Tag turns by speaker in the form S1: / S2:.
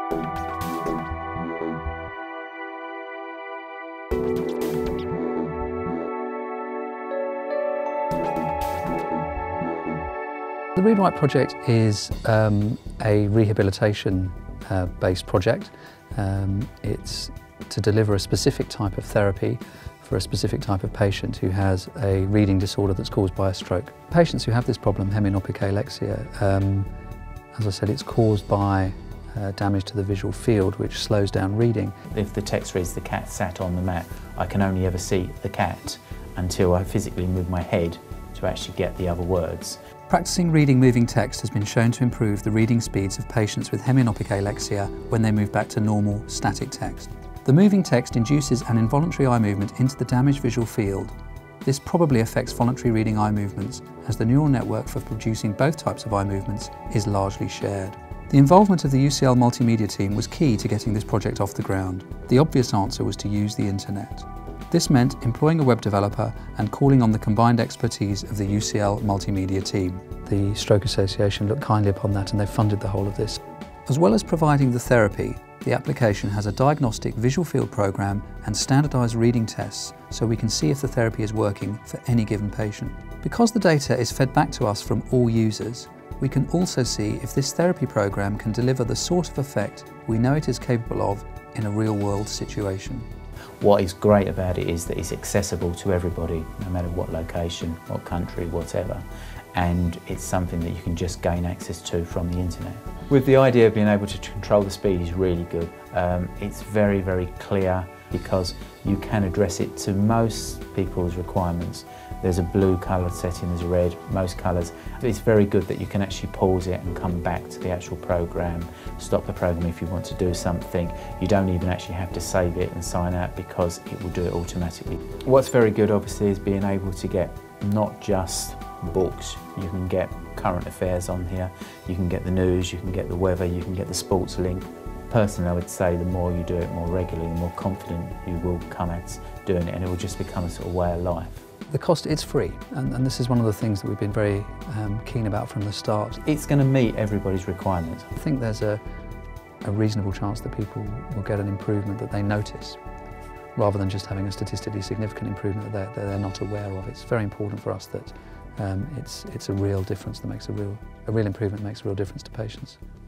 S1: The Read Write project is a rehabilitation-based project. It's to deliver a specific type of therapy for a specific type of patient who has a reading disorder that's caused by a stroke. Patients who have this problem, hemianopic alexia, as I said, it's caused by damage to the visual field, which slows down reading.
S2: If the text reads "the cat sat on the mat," I can only ever see the cat until I physically move my head to actually get the other words.
S1: Practicing reading moving text has been shown to improve the reading speeds of patients with hemianopic alexia when they move back to normal, static text. The moving text induces an involuntary eye movement into the damaged visual field. This probably affects voluntary reading eye movements, as the neural network for producing both types of eye movements is largely shared. The involvement of the UCL multimedia team was key to getting this project off the ground. The obvious answer was to use the internet. This meant employing a web developer and calling on the combined expertise of the UCL multimedia team. The Stroke Association looked kindly upon that and they funded the whole of this. As well as providing the therapy, the application has a diagnostic visual field program and standardised reading tests so we can see if the therapy is working for any given patient. Because the data is fed back to us from all users, we can also see if this therapy program can deliver the sort of effect we know it is capable of in a real-world situation.
S2: What is great about it is that it's accessible to everybody, no matter what location, what country, whatever, and it's something that you can just gain access to from the internet. With the idea of being able to control the speed is really good. It's very, very clear because you can address it to most people's requirements. There's a blue colour setting, there's a red, most colours. It's very good that you can actually pause it and come back to the actual programme, stop the programme if you want to do something. You don't even actually have to save it and sign out because it will do it automatically. What's very good obviously is being able to get not just books, you can get current affairs on here, you can get the news, you can get the weather, you can get the sports link. Personally, I would say the more you do it more regularly, the more confident you will come at doing it, and it will just become a sort of way of life.
S1: The cost, it's free, and this is one of the things that we've been very keen about from the start.
S2: It's going to meet everybody's requirements.
S1: I think there's a reasonable chance that people will get an improvement that they notice, rather than just having a statistically significant improvement that they're not aware of. It's very important for us that it's a real difference that makes a real improvement makes a real difference to patients.